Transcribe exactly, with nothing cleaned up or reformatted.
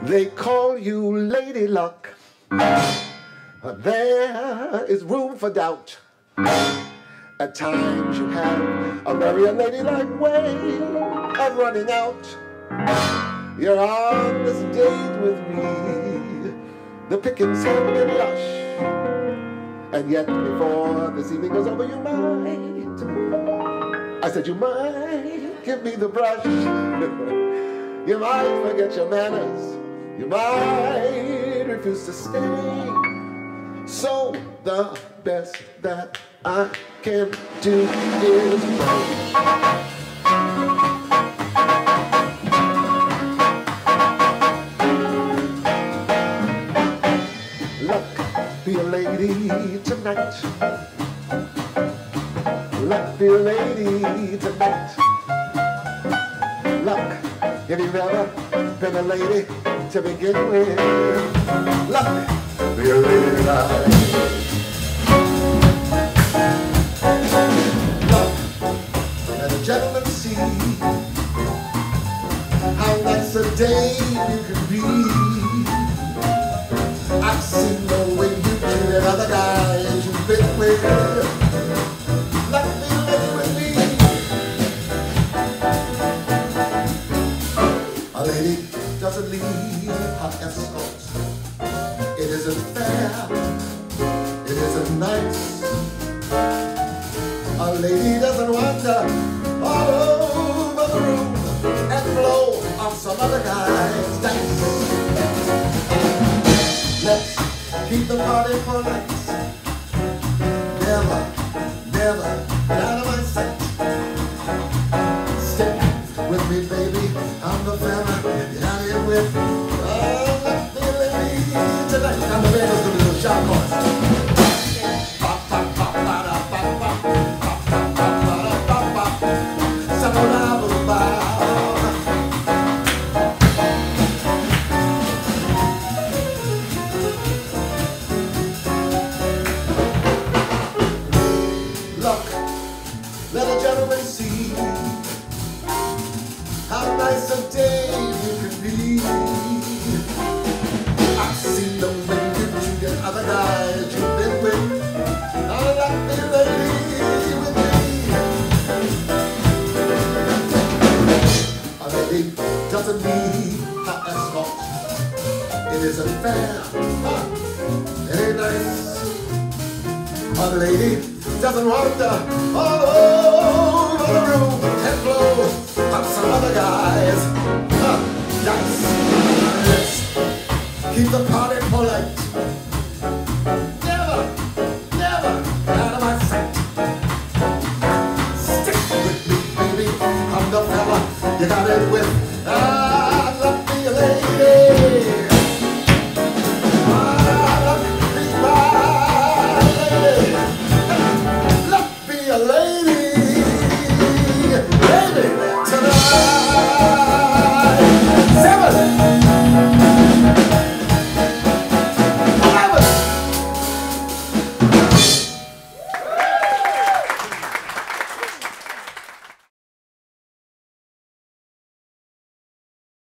They call you Lady Luck. There is room for doubt. At times you have a very unladylike way of running out. You're on this date with me. The pickings have been lush. And yet before this evening goes over, you might, I said you might give me the brush. You might forget your manners. You might refuse to stay. So the best that I can do is pray. Luck, be a lady tonight. Luck, be a lady tonight. Luck, if you've ever been a lady to begin with. Luck, be a lady tonight. Luck, let a gentleman see how nice a dame you can be. I've seen the way you treated other guys you've been with. Luck, be a lady with me. A lady doesn't leave her escort. It isn't fair, it isn't nice. A lady doesn't wander all over the room and blow on some other guy's dice. Let's keep the party polite. Never, never get out of my sight. Stick with me, baby, I'm the fella. Get out of here with me. Tonight, I'm the man who's going to do the shot course. Bop, bop, bop, ba, da, bop, bop. Bop, bop, bop, ba, da, bop, bop. Sa-ba-da-ba-ba. Look, let a gentleman see how nice a day you can be. I've seen the way you treated other guys you've been with. Now let me lady with me. A lady doesn't need her escort. It isn't fair. Huh? It ain't nice. A lady doesn't wander all over the room and blow up some other guys. Huh? Nice. Keep the party polite. Never, never get out of my sight. Stick with me, baby. I'm the fella. You got it with